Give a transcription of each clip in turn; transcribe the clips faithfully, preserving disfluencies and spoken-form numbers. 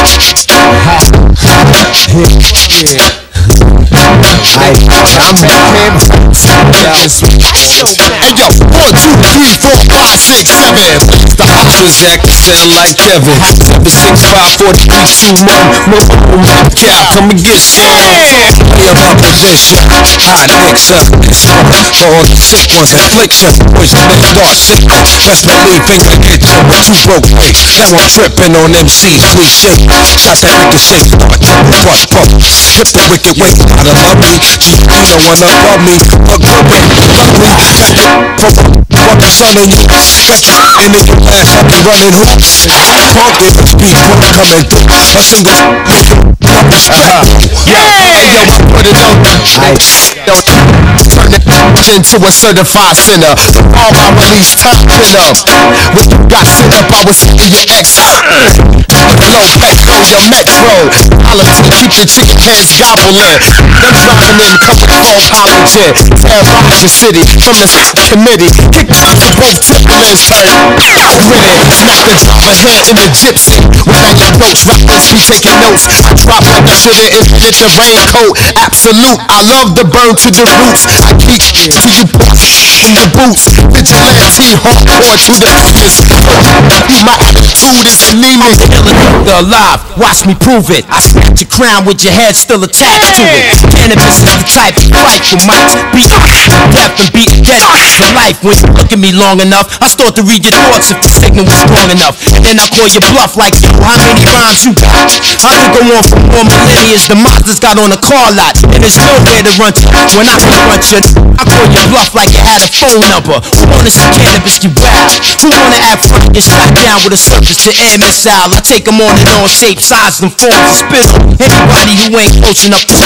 Yeah. I, I'm back, man. And yo, one, two, three, four, five, six, seven. The options act sound like Kevin. Seven, six, five, four, three, two, one. No, no, cap, come and get some. Play about prevention. Hot nicks up. For all the sick ones, affliction. Poison that start sick. Best believe finger hit you with two broke legs. Now I'm tripping on M C's cliche. Shots that ricochet. Start jumping, crush, pump. Skip the wicked way. Gotta love me. G P don't wanna love me. But good way. Fuck the sun on you, scratch your and in your ass, fuck you running hoops. Punk it, speed punk coming through. A single uh-huh. Yeah, yo, put it on. Yo, turn it into a certified sinner. All my release top pin up. When you got sent up, I was hitting your ex. Low petro, your metro. Politics keep the chicken heads gobbling. Them driving in, coming from apology. Terrorize your city from the committee. Kick out the both Timberlands turn out with it. Smack the driver head in the gypsy. When I approach rappers be taking notes. I drop like I should've invented the raincoat. Absolute, I love the burn to the roots. I keep to you in your boots. Vigilante hardcore to the fitness. My attitude is anemic. The alive, watch me prove it. I snatch your crown with your head still attached to it. Cannabis is the type of fight for mics. Beat death and beat dead for life. When you look at me long enough, I start to read your thoughts if the signal was strong enough. And then I call your bluff like, yo, how many rhymes you got? I can go on for more millennia. The monsters got on a car lot, and there's nowhere to run to. When I can run you, I call your bluff like you had a phone number. Who wanna see cannabis get wild? Who wanna act funny, get shot down with a surface to air missile? I take them on and on shapes, sizes, and forms and spit on anybody who ain't close enough to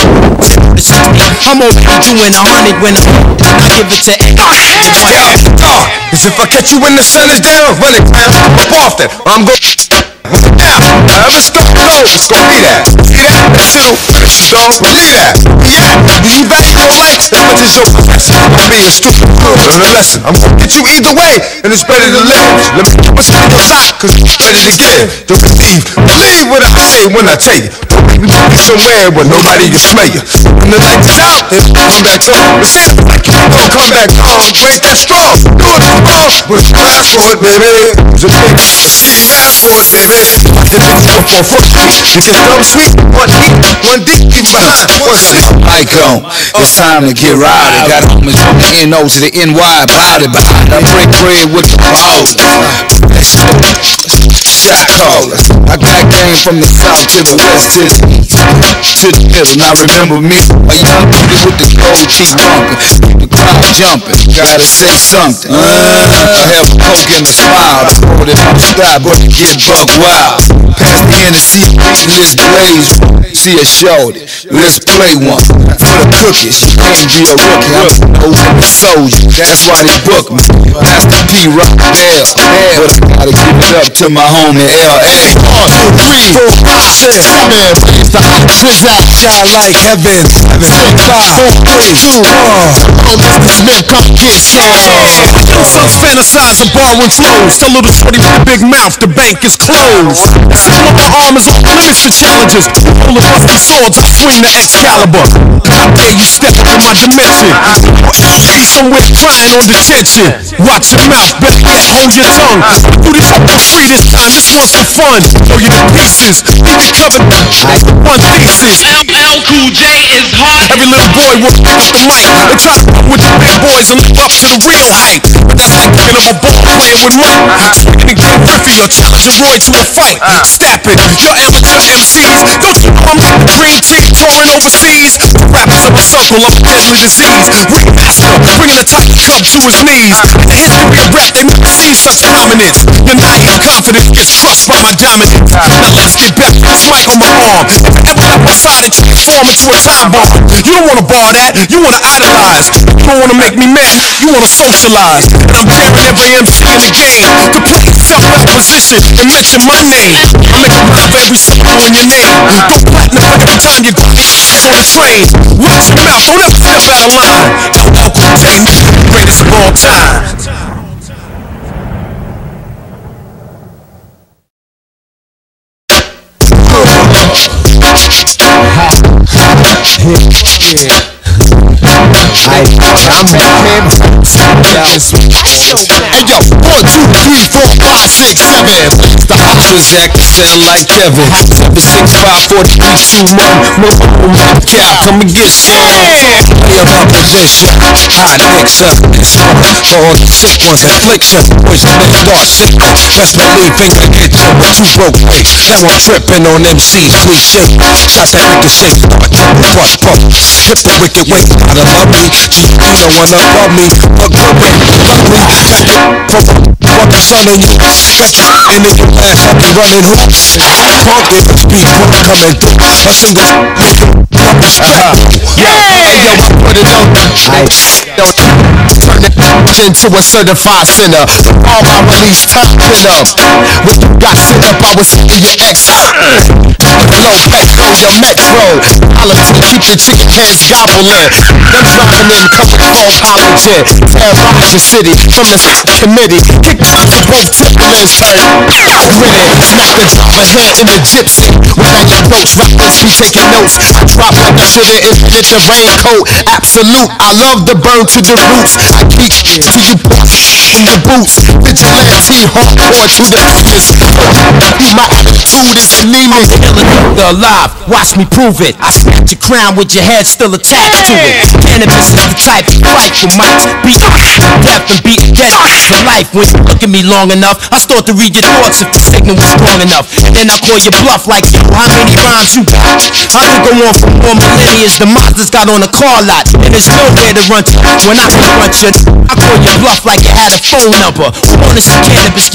I'm already doing a hundred when I give it to anybody. Cause if I catch you when the sun is down, run it down, up off that. I'm going down. Now let's go, go, let's go be that. See that? That shit'll finish you, dog. Believe that. Yeah, you value your life as much as your profession. I'm being stupid, learn a lesson. I'm gonna get you either way, and it's better to live. Let me get my shit on top, cause it's better to give. To receive, believe what I say when I tell you. Don't make me put you somewhere where nobody can smell you. When the lights is out, then come back on. But say it like you don't come back on. Break that straw, do it wrong. But you ask for it, baby. Just make it, see you ask for it, baby. Then it's four, four, four, three. You get dumb sweet, one deep, one deep, even behind, one sleep. Mic on, it's time to get rowdy. Got homies from the N O to the N Y, body by I break bread with the hoes. Let's go. Shot callers. I got game from the south to the west to the east to the middle. Now remember me, a young nigga with the gold teeth bumping, the crowd jumping. Gotta say something. Uh, I have a coke in the smile. I hold it on style, but get buck wild. Pass the Hennessy, let's blaze. See a shorty, let's play one. For the cookies, you can't be a rookie. I'm an old soldier, that's why they book me. That's the P Rock Dale, but I gotta give it up to my homie L A. One, two, three, four, five, six, seven. The options that shine like heaven. Six, five, four, three, two, one. Mister Smith, come get some. Young folks fantasize of borrowing flows. Tell little shorty with a big mouth, the bank is closed. Some of my arm is off limits to challenges. Roll of rusty swords, I swing the Excalibur. How dare you step into my dimension? Be somewhere crying on detention. Watch your mouth, better yet hold your tongue. Do this for free this time, this one's for fun. Throw you to pieces, leave you covered one thesis. L L Cool J is hot. Every little boy will pick up the mic and try to run with the big boys and live up to the real hype. But that's like picking up a ball playing with Mike. Swinging and getting Griffey or challenging Roy to a fight. Stap it, your amateur M Cs. Don't you know I'm like the green tea touring overseas? Rappers of a circle, I'm a deadly disease. Ringmaster, bringing the Titan Cub to his knees. In the history of rap, they never seen such prominence. Your naive confidence gets crushed by my dominance. Now let's get back to this mic on my arm. If I ever step outside and transform into a time bomb, you don't wanna bar that, you wanna idolize. You don't wanna make me mad, you wanna socialize. And I'm daring every M C in the game to play self-exposition and mention my name. I make a rhyme for every syllable in your name. Go platinum every time you go on the train. Watch your mouth, don't ever step out of line. L L Cool J, greatest of all time. I, I'm him. And yo, one, two, three, four, five, six, seven. The officers acting sound like Kevin. Seven six five four three two one. No no cap, come and get some. Play about possession. Hot next up. For all the sick ones, affliction. Boys when they start sick. Best believe finger hit you, but you broke way. Now I'm tripping on M Cs, cliche. Shots that ricochet, start tripping, what bump. Hip the wicked way, gotta love me. Gee, you don't wanna love me, but go away, love me. Fuck the sun on you. Got you in your ass, I'll be running hoops. Punk it, speed, punk coming through. My single, uh-huh. Yeah, hey, yo, I put it on the I turn it into a certified sinner. All my release top pin up. When you got sent up, I was in your ex. Low back on your metro. Politics, keep the chicken heads gobbling. Them driving in, covered phone polygen. Terrorize your city from the committee. Kick out to both Timberlands, turn with it. Smack the driver head in the gypsy. With all your approach, rappers be taking notes. I drop like I should've invented the raincoat. Absolute, I love the burn to the roots. I keep to you boys in the boots. Vigilante, hardcore to the fierce. My attitude is anemic. Killing the alive, watch me prove it. I snatch your crown with your head still attached to it. Cannabis is the type to fight for mics. Beat death and beat death for life. When you look at me long enough, I start to read your thoughts if the signal was strong enough. And then I call your bluff like, yo, how many rhymes you got? I could go on for more millennia. The monsters got on a car lot, and there's nowhere to run to. When I confront you, I call your bluff like you had a phone number. Who wanna see cannabis?